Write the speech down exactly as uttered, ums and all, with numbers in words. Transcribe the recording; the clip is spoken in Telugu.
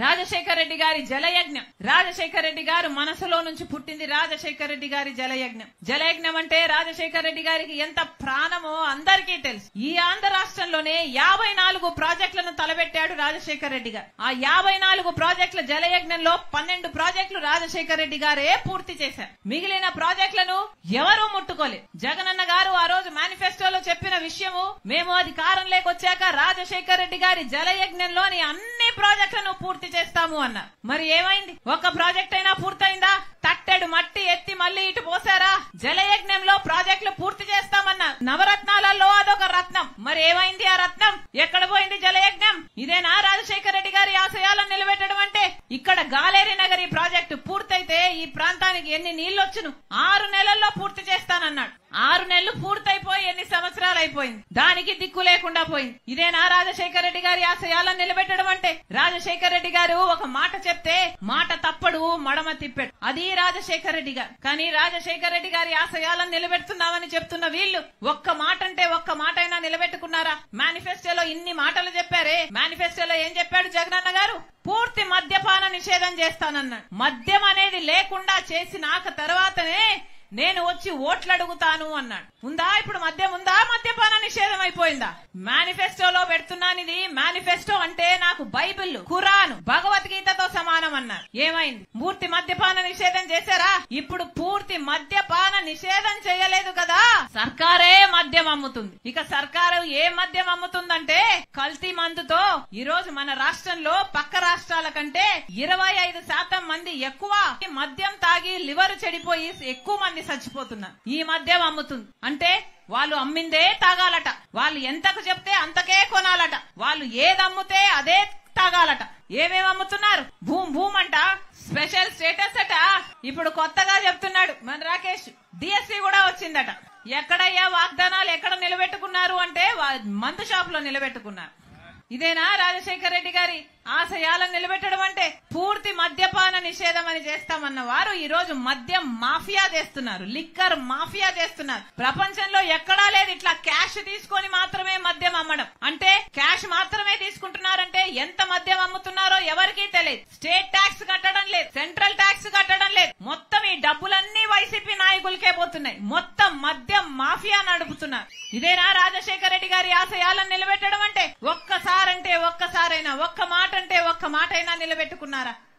రాజశేఖర రెడ్డి గారి జలయజ్ఞం. రాజశేఖర రెడ్డి గారు మనసులో నుంచి పుట్టింది రాజశేఖర రెడ్డి గారి జలయజ్ఞం. జలయజ్ఞం అంటే రాజశేఖర రెడ్డి గారికి ఎంత ప్రాణమో అందరికీ తెలుసు. ఈ ఆంధ్ర రాష్ట్రంలోనే యాభై నాలుగు ప్రాజెక్టులను తలబెట్టాడు రాజశేఖర రెడ్డి గారు. ఆ యాభై నాలుగు ప్రాజెక్టుల జలయజ్ఞంలో పన్నెండు ప్రాజెక్టులు రాజశేఖర రెడ్డి గారే పూర్తి చేశారు. మిగిలిన ప్రాజెక్టులను ఎవరూ ముట్టుకోలేదు. జగనన్న గారు ఆ రోజు మేనిఫెస్టోలో చెప్పిన విషయము, మేము అధికారంలోకి వచ్చాక రాజశేఖర రెడ్డి గారి జలయజ్ఞంలోని అన్ని ప్రాజెక్టులను పూర్తి చేస్తాము అన్నారు. మరి ఏమైంది? ఒక్క ప్రాజెక్ట్ అయినా పూర్తయిందా? తట్టెడు మట్టి ఎత్తి మళ్లీ ఇటు పోసారా? జలయజ్ఞంలో ప్రాజెక్టులు పూర్తి చేస్తామన్నారు. నవరత్నాలలో అదొక రత్నం. మరి ఏమైంది ఆ రత్నం? ఎక్కడ పోయింది జలయజ్ఞం? ఇదేనా రాజశేఖర రెడ్డి గారి ఆశయాలను నిలబెట్టడం అంటే? ఇక్కడ గాలేరి నగరి ప్రాజెక్టు పూర్తయితే ఈ ప్రాంతానికి ఎన్ని నీళ్లు వచ్చును? ఆరు నెలల్లో పూర్తి చేస్తానన్నాడు. ఆరు నెలలు పూర్తయిపోయి ఎన్ని సంవత్సరాలు అయిపోయింది? దానికి దిక్కు లేకుండా పోయింది. ఇదేనా రాజశేఖర రెడ్డి గారి ఆశయాలను నిలబెట్టడం అంటే? రాజశేఖర రెడ్డి గారు ఒక మాట చెప్తే మాట తప్పడు, మడమ తిప్పాడు. అది రాజశేఖర రెడ్డి గారు. కానీ రాజశేఖర రెడ్డి గారి ఆశయాలను నిలబెడుతున్నామని చెప్తున్న వీళ్ళు ఒక్క మాట అంటే ఒక్క మాట అయినా నిలబెట్టుకున్నారా? మేనిఫెస్టోలో ఇన్ని మాటలు చెప్పారే, మేనిఫెస్టోలో ఏం చెప్పాడు జగనన్న గారు? పూర్తి మద్యపాన నిషేధం చేస్తానన్నాడు. మద్యం అనేది లేకుండా చేసినాక తర్వాతనే నేను వచ్చి ఓట్లు అడుగుతాను అన్నాడు. ఉందా ఇప్పుడు మద్యం? ఉందా? మద్యపాన నిషేధం అయిపోయిందా? మేనిఫెస్టోలో పెడుతున్నానిది. మేనిఫెస్టో అంటే నాకు బైబిల్, ఖురాన్, భగవద్గీతతో సమానం అన్నారు. ఏమైంది? పూర్తి మద్యపాన నిషేధం చేశారా? ఇప్పుడు పూర్తి మద్యపాన నిషేధం చేయలేదు కదా, సర్కారే మద్యం అమ్ముతుంది. ఇక సర్కారు ఏ మద్యం అమ్ముతుందంటే కల్తీ మందుతో ఈ రోజు మన రాష్ట్రంలో పక్క రాష్ట్రాల కంటే ఇరవై ఐదు శాతం మంది ఎక్కువ మద్యం తాగి లివర్ చెడిపోయి ఎక్కువ మంది చచ్చిపోతున్నారు. ఈ మద్యం అమ్ముతుంది అంటే వాళ్ళు అమ్మిందే తాగాలట. వాళ్ళు ఎంతకు చెప్తే అంతకే కొనాలట. వాళ్ళు ఏది అమ్ముతే అదే తాగాలట. ఏమేమి అమ్ముతున్నారు? భూమ్ భూమ్ అంట, స్పెషల్ స్టేటస్ అట. ఇప్పుడు కొత్తగా చెప్తున్నాడు మన రాకేష్, డిఎస్సీ కూడా వచ్చిందట. ఎక్కడయ్యా వాగ్దానాలు ఎక్కడ నిలబెట్టుకున్నారు అంటే మందు షాప్ లో నిలబెట్టుకున్నారు. ఇదేనా రాజశేఖర రెడ్డి గారి ఆశయాలను నిలబెట్టడం అంటే? పూర్తి మద్యపాన నిషేధం అని చేస్తామన్న వారు ఈ రోజు మద్యం మాఫియా చేస్తున్నారు, లిక్కర్ మాఫియా చేస్తున్నారు. ప్రపంచంలో ఎక్కడా లేదు ఇట్లా క్యాష్ తీసుకొని మాత్రమే మద్యం అమ్మడం. అంటే క్యాష్ మాత్రమే తీసుకుంటున్నారంటే ఎంత మద్యం అమ్ముతున్నారో ఎవరికీ తెలియదు. స్టేట్ ట్యాక్స్ కట్టడం లేదు, సెంట్రల్ ట్యాక్స్ కట్టడం లేదు. మొత్తం ఈ డబ్బులన్నీ వైసీపీ నాయకులకే పోతున్నాయి. మొత్తం మద్యం మాఫియా నడుపుతున్నారు. ఇదేనా రాజశేఖర రెడ్డి గారి ఆశయాలను నిలబెట్టడం అంటే? ఒక్కసారంటే ఒక్కసారైనా, ఒక్క మాట అంటే ఒక్క మాట అయినా నిలబెట్టుకున్నారా?